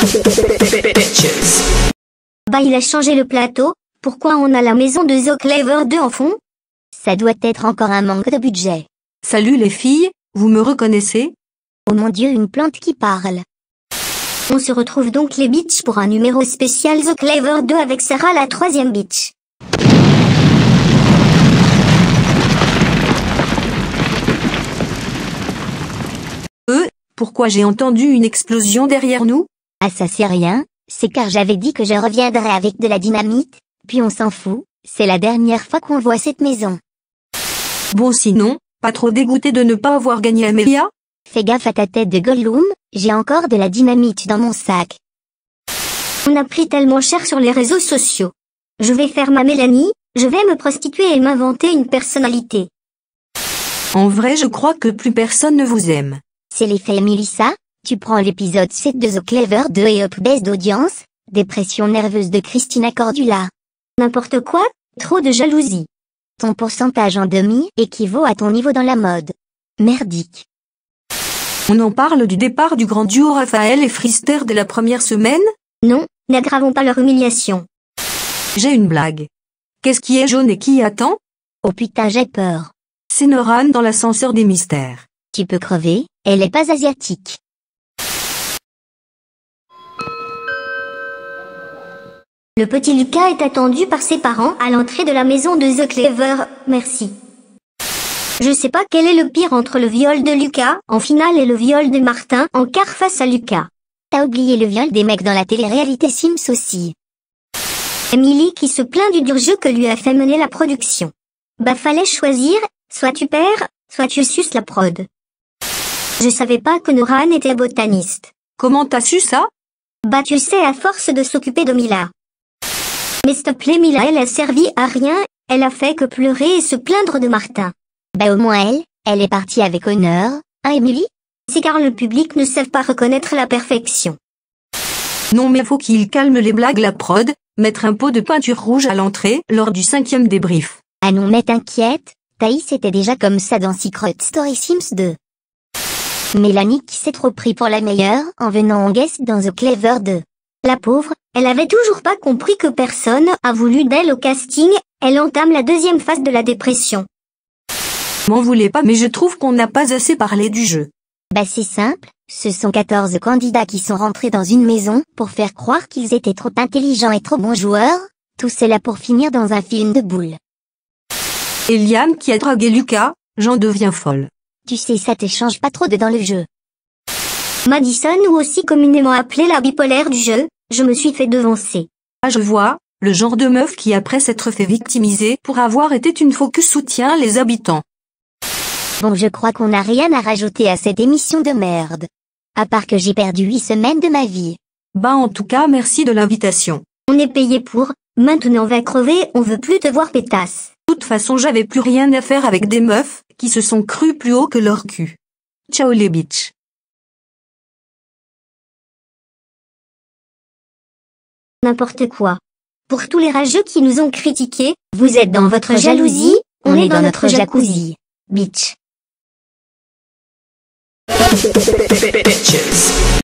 Bah il a changé le plateau, pourquoi on a la maison de The Clever 2 en fond? Ça doit être encore un manque de budget. Salut les filles, vous me reconnaissez? Oh mon Dieu, une plante qui parle. On se retrouve donc les bitches pour un numéro spécial The Clever 2 avec Sarah la 3e bitch. Pourquoi j'ai entendu une explosion derrière nous? Ah ça c'est rien, c'est car j'avais dit que je reviendrais avec de la dynamite, puis on s'en fout, c'est la dernière fois qu'on voit cette maison. Bon sinon, pas trop dégoûté de ne pas avoir gagné Amelia? Fais gaffe à ta tête de Gollum, j'ai encore de la dynamite dans mon sac. On a pris tellement cher sur les réseaux sociaux. Je vais faire ma Mélanie, je vais me prostituer et m'inventer une personnalité. En vrai je crois que plus personne ne vous aime. C'est l'effet Melissa, tu prends l'épisode 7 de The Clever 2 et up baisse d'audience, dépression nerveuse de Christina Cordula. N'importe quoi, trop de jalousie. Ton pourcentage en demi équivaut à ton niveau dans la mode. Merdique. On en parle du départ du grand duo Raphaël et Frister dès la première semaine? Non, n'aggravons pas leur humiliation. J'ai une blague. Qu'est-ce qui est jaune et qui attend? Oh putain j'ai peur. C'est Noran dans l'ascenseur des mystères. Tu peux crever, elle est pas asiatique. Le petit Lucas est attendu par ses parents à l'entrée de la maison de The Clever, merci. Je sais pas quel est le pire entre le viol de Lucas en finale et le viol de Martin en quart face à Lucas. T'as oublié le viol des mecs dans la télé-réalité Sims aussi. Emily qui se plaint du dur jeu que lui a fait mener la production. Bah fallait choisir, soit tu perds, soit tu suces la prod. Je savais pas que Noran était botaniste. Comment t'as su ça? Bah tu sais à force de s'occuper de Mila. Mais s'il te plaît Mila elle a servi à rien, elle a fait que pleurer et se plaindre de Martin. Bah au moins elle est partie avec honneur, hein Emily? C'est car le public ne sait pas reconnaître la perfection. Non mais faut qu'il calme les blagues la prod, mettre un pot de peinture rouge à l'entrée lors du 5e débrief. Ah non mais t'inquiète, Thaïs était déjà comme ça dans Secret Story Sims 2. Mélanie qui s'est trop pris pour la meilleure en venant en guest dans The Clever 2. La pauvre, elle avait toujours pas compris que personne a voulu d'elle au casting, elle entame la 2e phase de la dépression. M'en voulez pas mais je trouve qu'on n'a pas assez parlé du jeu. Bah c'est simple, ce sont 14 candidats qui sont rentrés dans une maison pour faire croire qu'ils étaient trop intelligents et trop bons joueurs, tout cela pour finir dans un film de boules. Eliane qui a dragué Lucas, j'en deviens folle. Tu sais ça te change pas trop de dans le jeu. Madison ou aussi communément appelée la bipolaire du jeu, je me suis fait devancer. Ah je vois, le genre de meuf qui après s'être fait victimiser pour avoir été une focus soutient les habitants. Bon je crois qu'on n'a rien à rajouter à cette émission de merde. À part que j'ai perdu 8 semaines de ma vie. Bah en tout cas merci de l'invitation. On est payé pour, maintenant on va crever, on veut plus te voir pétasse. De toute façon j'avais plus rien à faire avec des meufs qui se sont crues plus haut que leur cul. Ciao les bitches. N'importe quoi. Pour tous les rageux qui nous ont critiqués, vous êtes dans votre jalousie, on est dans notre jacuzzi. Bitch.